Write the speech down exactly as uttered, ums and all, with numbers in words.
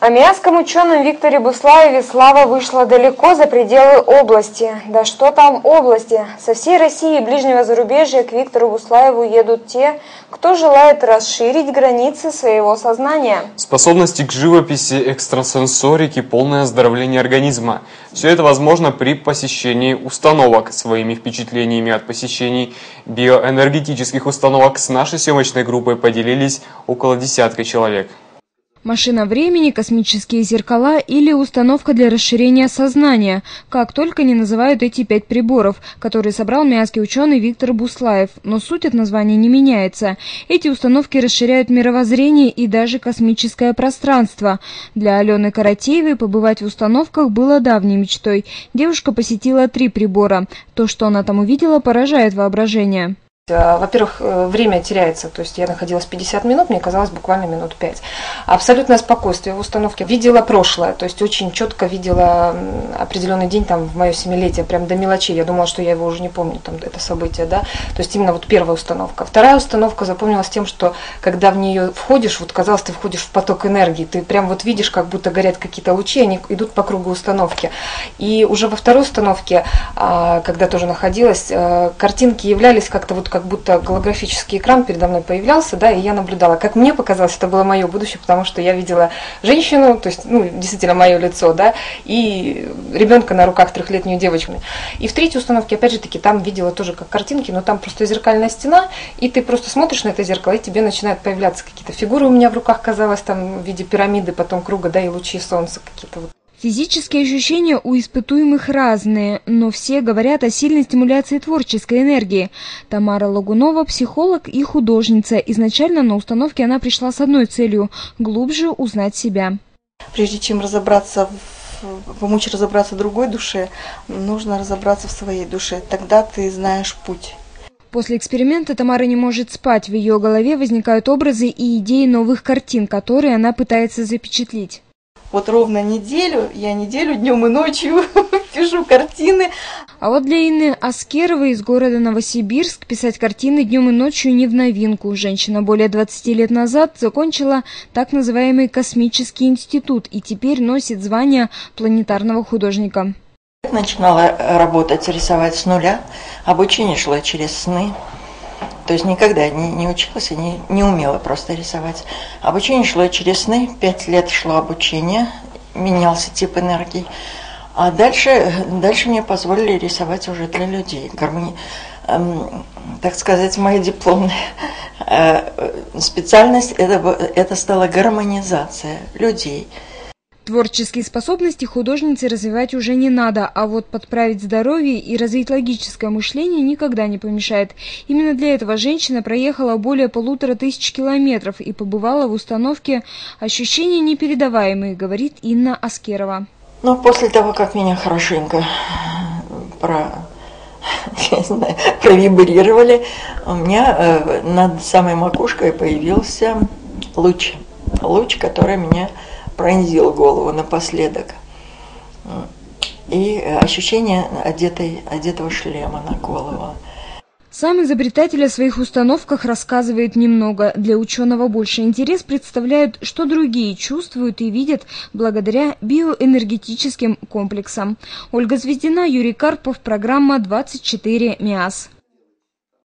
О миасском ученом Викторе Буслаеве слава вышла далеко за пределы области. Да что там области? Со всей России и ближнего зарубежья к Виктору Буслаеву едут те, кто желает расширить границы своего сознания. Способности к живописи, экстрасенсорики, полное оздоровление организма. Все это возможно при посещении установок. Своими впечатлениями от посещений биоэнергетических установок с нашей съемочной группой поделились около десятка человек. Машина времени, космические зеркала или установка для расширения сознания. Как только не называют эти пять приборов, которые собрал миасский ученый Виктор Буслаев. Но суть от названия не меняется. Эти установки расширяют мировоззрение и даже космическое пространство. Для Алены Каратеевой побывать в установках было давней мечтой. Девушка посетила три прибора. То, что она там увидела, поражает воображение. Во-первых, время теряется, то есть я находилась пятьдесят минут, мне казалось буквально минут пять. Абсолютное спокойствие в установке. Видела прошлое, то есть очень четко видела определенный день там в мое семилетие, прям до мелочей. Я думала, что я его уже не помню, там это событие, да. То есть именно вот первая установка. Вторая установка запомнилась тем, что когда в нее входишь, вот казалось, ты входишь в поток энергии, ты прям вот видишь, как будто горят какие-то лучи, они идут по кругу установки. И уже во второй установке, когда тоже находилась, картинки являлись как-то вот как будто голографический экран передо мной появлялся, да, и я наблюдала. Как мне показалось, это было мое будущее, потому что я видела женщину, то есть, ну, действительно мое лицо, да, и ребенка на руках, трехлетнюю девочку. И в третьей установке, опять же таки, там видела тоже как картинки, но там просто зеркальная стена, и ты просто смотришь на это зеркало, и тебе начинают появляться какие-то фигуры у меня в руках, казалось, там в виде пирамиды, потом круга, да, и лучи солнца какие-то вот. Физические ощущения у испытуемых разные, но все говорят о сильной стимуляции творческой энергии. Тамара Лагунова – психолог и художница. Изначально на установке она пришла с одной целью – глубже узнать себя. Прежде чем разобраться, в, помочь разобраться в другой душе, нужно разобраться в своей душе. Тогда ты знаешь путь. После эксперимента Тамара не может спать. В ее голове возникают образы и идеи новых картин, которые она пытается запечатлеть. Вот ровно неделю, я неделю днем и ночью пишу картины. А вот для Инны Аскеровой из города Новосибирск писать картины днем и ночью не в новинку. Женщина более двадцати лет назад закончила так называемый космический институт и теперь носит звание планетарного художника. Начинала работать, рисовать с нуля. Обучение шло через сны. То есть никогда не, не училась и не, не умела просто рисовать. Обучение шло через сны, пять лет шло обучение, менялся тип энергии. А дальше, дальше мне позволили рисовать уже для людей. Гармони... Эм, так сказать, моя дипломная э, специальность это, это стала гармонизация людей. Творческие способности художницы развивать уже не надо, а вот подправить здоровье и развить логическое мышление никогда не помешает. Именно для этого женщина проехала более полутора тысяч километров и побывала в установке «Ощущения непередаваемые», говорит Инна Аскерова. Ну, после того, как меня хорошенько про... я не знаю, провибрировали, у меня э, над самой макушкой появился луч. Луч, который меня пронзил голову напоследок. И ощущение одетой, одетого шлема на голову. Сам изобретатель о своих установках рассказывает немного. Для ученого больше интерес представляют, что другие чувствуют и видят благодаря биоэнергетическим комплексам. Ольга Звездина, Юрий Карпов, программа двадцать четыре МИАС.